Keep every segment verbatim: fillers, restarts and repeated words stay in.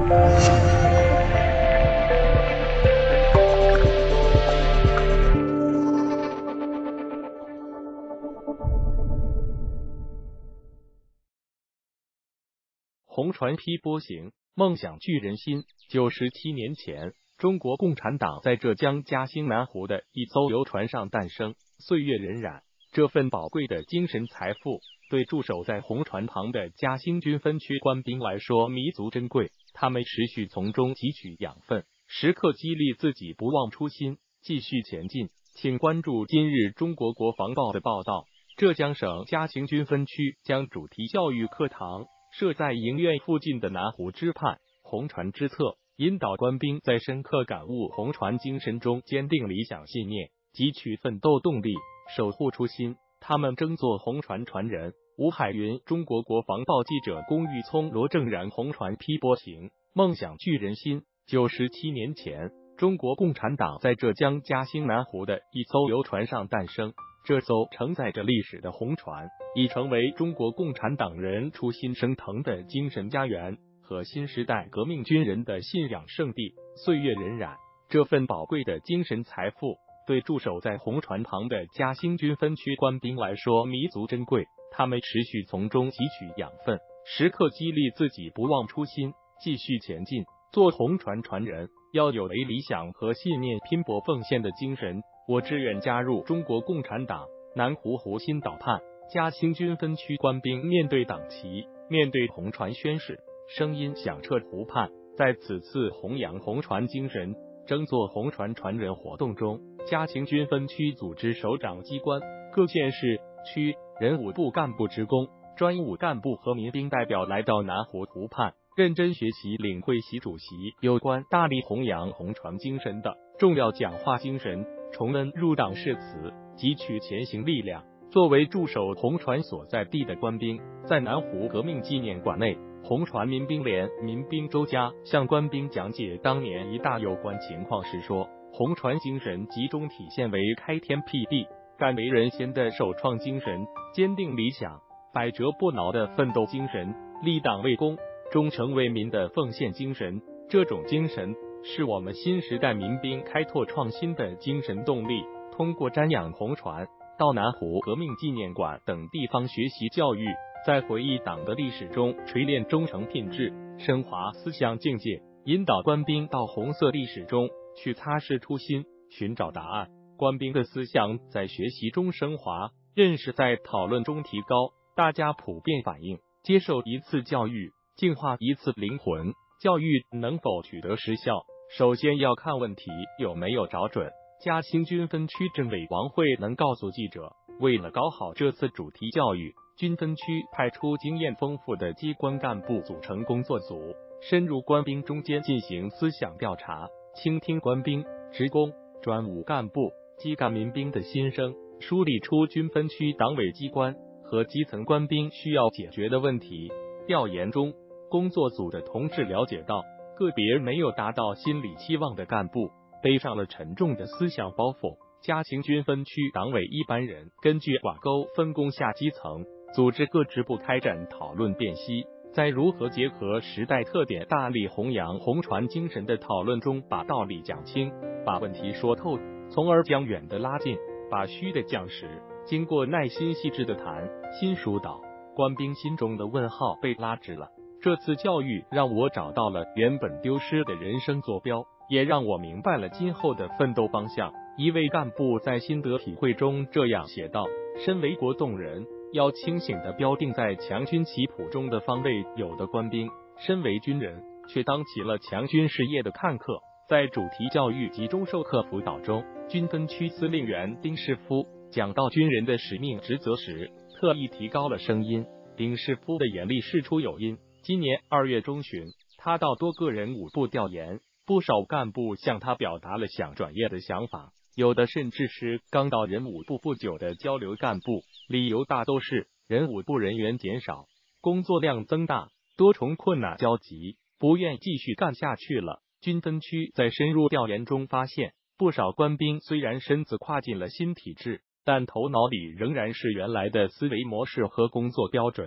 红船批波行，梦想聚人心。九十七年前，中国共产党在浙江嘉兴南湖的一艘游船上诞生。岁月荏苒，这份宝贵的精神财富，对驻守在红船旁的嘉兴军分区官兵来说弥足珍贵。他们持续从中汲取养分，时刻激励自己不忘初心，继续前进。请关注今日中国国防报的报道。浙江省嘉兴军分区将主题教育课堂设在营院附近的南湖支畔，红船之侧，引导官兵在深刻感悟红船精神中坚定理想信念，汲取奋斗动力，守护初心。他们争做红船传人。吴海云，中国国防报记者龚玉聪、罗正然。红船批波行，梦想聚人心。九十七年前，中国共产党在浙江嘉兴南湖的一艘游船上诞生。这艘承载着历史的红船，已成为中国共产党人初心升腾的精神家园和新时代革命军人的信仰圣地。岁月荏苒，这份宝贵的精神财富，对驻守在红船旁的嘉兴军分区官兵来说弥足珍贵。他们持续从中汲取养分，时刻激励自己不忘初心，继续前进。做红船传人，要有为理想和信念拼搏奉献的精神。我志愿加入中国共产党。南湖湖心岛畔，嘉兴军分区官兵面对党旗，面对红船宣誓，声音响彻湖畔。在此次弘扬红船精神、争做红船传人活动中，嘉兴军分区组织首长机关、各县市区人武部干部职工、专武干部和民兵代表来到南湖湖畔，认真学习领会习主席有关大力弘扬红船精神的重要讲话精神，重温入党誓词，汲取前行力量。作为驻守红船所在地的官兵，在南湖革命纪念馆内，红船民兵连民兵周家向官兵讲解当年一大有关情况时说，红船精神集中体现为开天辟地、敢为人先的首创精神，坚定理想、百折不挠的奋斗精神，立党为公、忠诚为民的奉献精神。这种精神是我们新时代民兵开拓创新的精神动力。通过瞻仰红船，到南湖革命纪念馆等地方学习教育，在回忆党的历史中锤炼忠诚品质，升华思想境界，引导官兵到红色历史中去擦拭初心，寻找答案。官兵的思想在学习中升华，认识在讨论中提高，大家普遍反映，接受一次教育，净化一次灵魂。教育能否取得实效，首先要看问题有没有找准。嘉兴军分区政委王慧能告诉记者，为了搞好这次主题教育，军分区派出经验丰富的机关干部组成工作组，深入官兵中间进行思想调查，倾听官兵、职工、专武干部、基干民兵的心声，梳理出军分区党委机关和基层官兵需要解决的问题。调研中，工作组的同志了解到，个别没有达到心理期望的干部背上了沉重的思想包袱。嘉兴军分区党委一班人根据挂钩分工下基层，组织各支部开展讨论辨析，在如何结合时代特点大力弘扬红船精神的讨论中，把道理讲清，把问题说透，从而将远的拉近，把虚的降实。经过耐心细致的谈心疏导，官兵心中的问号被拉直了。这次教育让我找到了原本丢失的人生坐标，也让我明白了今后的奋斗方向。一位干部在心得体会中这样写道：身为国栋人，要清醒地标定在强军旗谱中的方位。有的官兵身为军人，却当起了强军事业的看客。在主题教育集中授课辅导中，军分区司令员丁世夫讲到军人的使命职责时，特意提高了声音。丁世夫的严厉事出有因。今年二月中旬，他到多个人武部调研，不少干部向他表达了想转业的想法，有的甚至是刚到人武部不久的交流干部，理由大都是人武部人员减少，工作量增大，多重困难交集，不愿继续干下去了。军分区在深入调研中发现，不少官兵虽然身子跨进了新体制，但头脑里仍然是原来的思维模式和工作标准。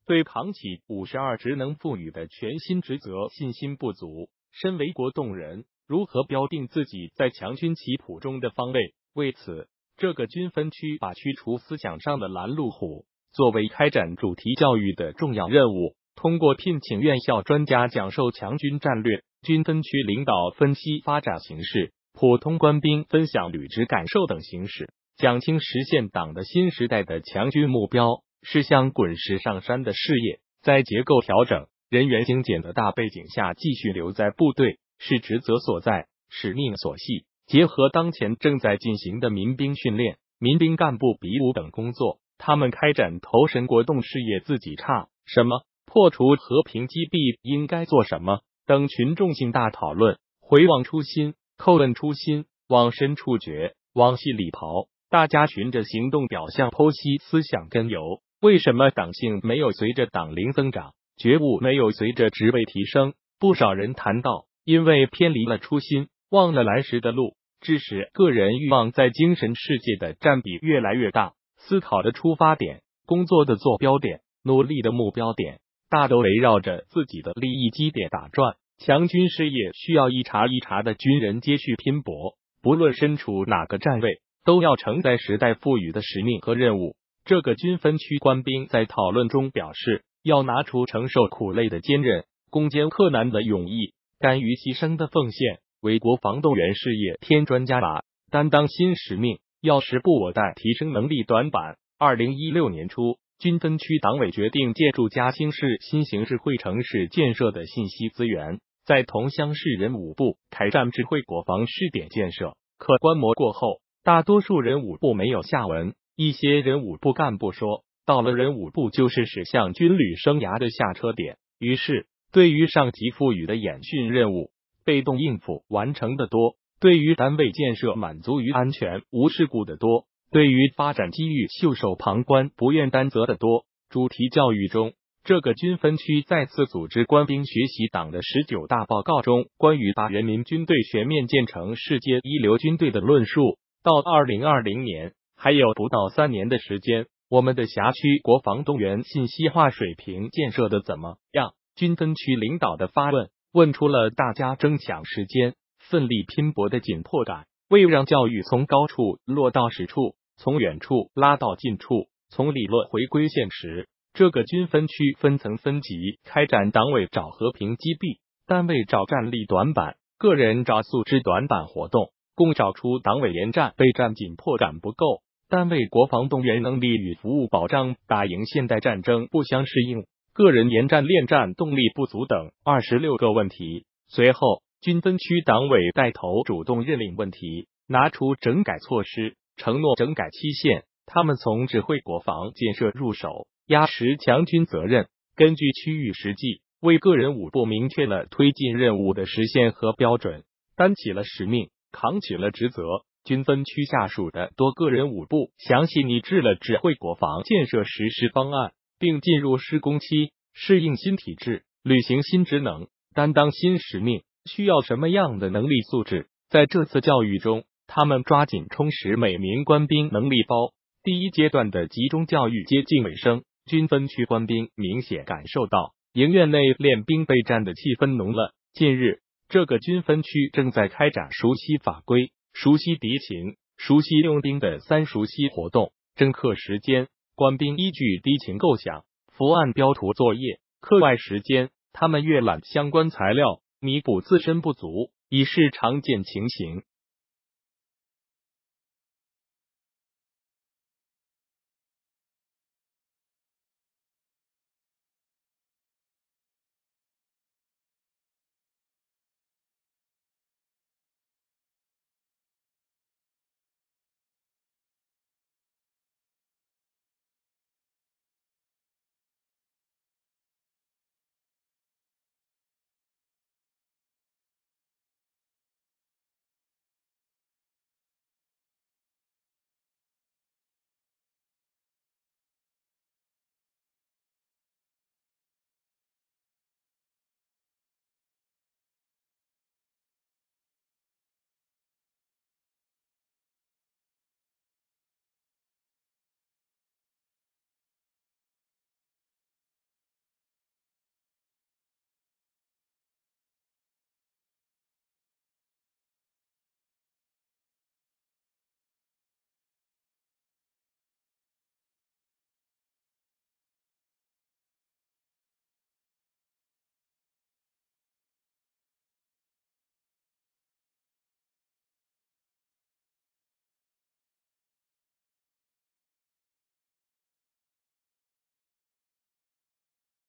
对扛起五十二职能赋予的全新职责信心不足。身为国栋人，如何标定自己在强军棋谱中的方位？为此，这个军分区把驱除思想上的拦路虎作为开展主题教育的重要任务。通过聘请院校专家讲授强军战略，军分区领导分析发展形势，普通官兵分享履职感受等形式，讲清实现党的新时代的强军目标是向滚石上山的事业。在结构调整、人员精简的大背景下，继续留在部队是职责所在、使命所系。结合当前正在进行的民兵训练、民兵干部比武等工作，他们开展投身国栋事业自己差什么、破除和平击毙应该做什么等群众性大讨论。回望初心，叩问初心，往深处觉，往细里刨。大家循着行动表象剖析思想根由。为什么党性没有随着党龄增长，觉悟没有随着职位提升？不少人谈到，因为偏离了初心，忘了来时的路，致使个人欲望在精神世界的占比越来越大，思考的出发点、工作的坐标点、努力的目标点，大都围绕着自己的利益基点打转。强军事业需要一茬一茬的军人接续拼搏，不论身处哪个站位，都要承载时代赋予的使命和任务。这个军分区官兵在讨论中表示，要拿出承受苦累的坚韧、攻坚克难的勇毅、甘于牺牲的奉献，为国防动员事业添砖加瓦，担当新使命，要时不我待，提升能力短板。二零一六年初，军分区党委决定借助嘉兴市新形式会城市建设的信息资源，在桐乡市人武部开展智慧国防试点建设。可观摩过后，大多数人武部没有下文。一些人武部干部说，到了人武部就是驶向军旅生涯的下车点，于是对于上级赋予的演训任务，被动应付完成的多，对于单位建设满足于安全无事故的多，对于发展机遇袖手旁观不愿担责的多。主题教育中，这个军分区再次组织官兵学习党的十九大报告中关于把人民军队全面建成世界一流军队的论述。到二零二零年还有不到三年的时间，我们的辖区国防动员信息化水平建设的怎么样？军分区领导的发问，问出了大家争抢时间、奋力拼搏的紧迫感。为让教育从高处落到实处，从远处拉到近处，从理论回归现实，这个军分区分层分级开展党委找和平击毙、单位找战力短板、个人找素质短板活动，共找出党委严战备战紧迫感不够，单位国防动员能力与服务保障打赢现代战争不相适应，个人研战练战动力不足等二十六个问题。随后，军分区党委带头主动认领问题，拿出整改措施，承诺整改期限。他们从指挥国防建设入手，压实强军责任，根据区域实际，为个人武部明确了推进任务的实现和标准，担起了使命，扛起了职责。军分区下属的多个人武部详细拟制了指挥国防建设实施方案，并进入施工期，适应新体制，履行新职能，担当新使命，需要什么样的能力素质？在这次教育中，他们抓紧充实每名官兵能力包。第一阶段的集中教育接近尾声，军分区官兵明显感受到营院内练兵备战的气氛浓了。近日，这个军分区正在开展熟悉法规、熟悉敌情、熟悉用兵的三熟悉活动。征课时间，官兵依据敌情构想、伏案标图作业；课外时间，他们阅览相关材料，弥补自身不足，以示常见情形。